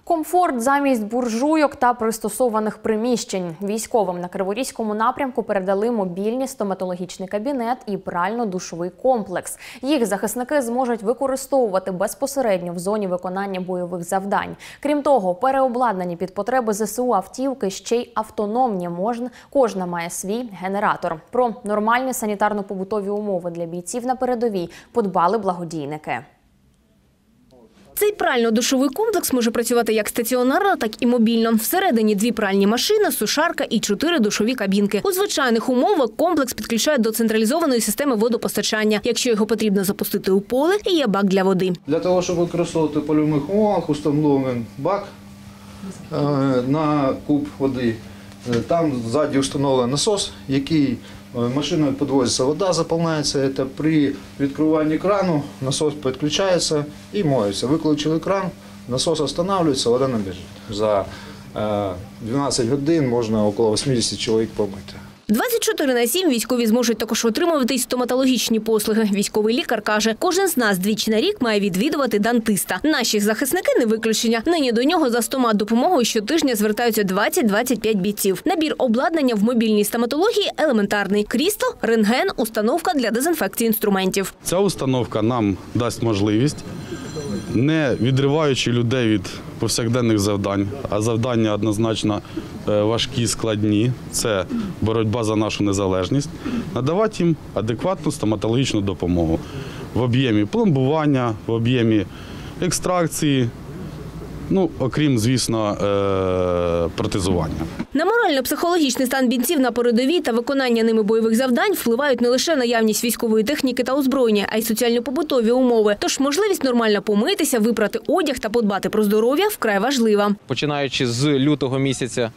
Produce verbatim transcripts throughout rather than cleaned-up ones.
Комфорт замість буржуйок та пристосованих приміщень. Військовим на Криворізькому напрямку передали мобільний стоматологічний кабінет і прально-душовий комплекс. Їх захисники зможуть використовувати безпосередньо в зоні виконання бойових завдань. Крім того, переобладнані під потреби ЗСУ автівки ще й автономні. Можна, кожна має свій генератор. Про нормальні санітарно-побутові умови для бійців на передовій подбали благодійники. Цей прально-душовий комплекс може працювати як стаціонарно, так і мобільно. Всередині дві пральні машини, сушарка і чотири душові кабінки. У звичайних умовах комплекс підключають до централізованої системи водопостачання. Якщо його потрібно запустити у поле, і є бак для води. Для того, щоб використовувати в польових умовах, установлений бак на куб води. Там ззаді встановлений насос, який машиною підвозиться вода, заповняється. Це при відкриванні крану насос підключається і моється. Виключили кран, насос встановлюється, вода не біжить. За дванадцять годин можна около вісімдесят чоловік помити. двадцять чотири на сім військові зможуть також отримувати й стоматологічні послуги. Військовий лікар каже, кожен з нас двічі на рік має відвідувати дантиста. Наші захисники не виключення. Нині до нього за стомат-допомогою щотижня звертаються двадцять - двадцять п'ять бійців. Набір обладнання в мобільній стоматології елементарний. Крісло, рентген, установка для дезінфекції інструментів. Ця установка нам дасть можливість, не відриваючи людей від повсякденних завдань, а завдання однозначно важкі, складні, це боротьба за нашу незалежність, надавати їм адекватну стоматологічну допомогу в об'ємі пломбування, в об'ємі екстракції, ну, окрім, звісно, протезування. На морально-психологічний стан бійців на передовій та виконання ними бойових завдань впливають не лише наявність військової техніки та озброєння, а й соціально-побутові умови. Тож можливість нормально помитися, випрати одяг та подбати про здоров'я вкрай важлива. Починаючи з лютого місяця,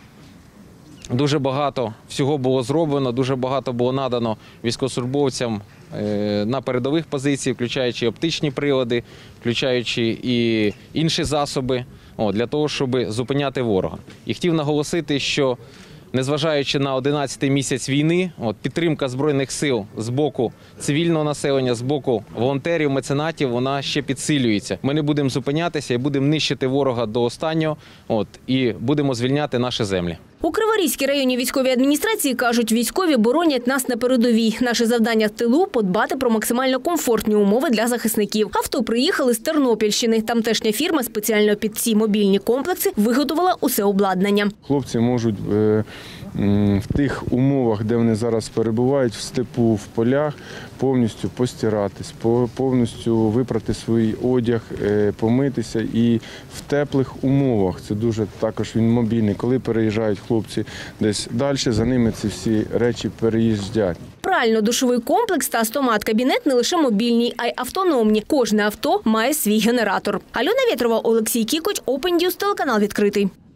дуже багато всього було зроблено, дуже багато було надано військовослужбовцям на передових позиціях, включаючи оптичні прилади, включаючи і інші засоби, для того, щоб зупиняти ворога. І хотів наголосити, що незважаючи на одинадцятий місяць війни, підтримка Збройних сил з боку цивільного населення, з боку волонтерів, меценатів, вона ще підсилюється. Ми не будемо зупинятися і будемо нищити ворога до останнього, от, і будемо звільняти наші землі. У Криворізькій районній військовій адміністрації кажуть, військові боронять нас на передовій. Наше завдання в тилу – подбати про максимально комфортні умови для захисників. Авто приїхали з Тернопільщини. Тамтешня фірма спеціально під ці мобільні комплекси виготовила усе обладнання. Хлопці можуть в тих умовах, де вони зараз перебувають, в степу, в полях, повністю постиратись, повністю випрати свій одяг, помитися і в теплих умовах. Це дуже також він мобільний. Коли переїжджають хлопці десь далі, за ними ці всі речі переїздять. Прально-душовий комплекс та стомат-кабінет не лише мобільні, а й автономні. Кожне авто має свій генератор. Альона Вєтрова, Олексій Кікоч, Open News, телеканал «Відкритий».